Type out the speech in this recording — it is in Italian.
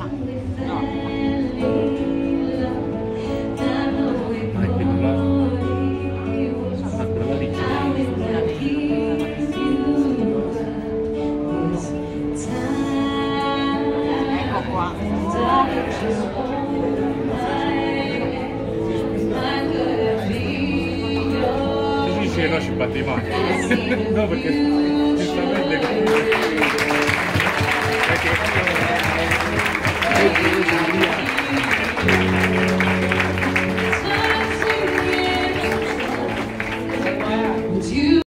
rossa. No. Anche quella. Ah, quella lì. Ecco qua. Sì, no, ci batte i mani. No, perché giustamente perché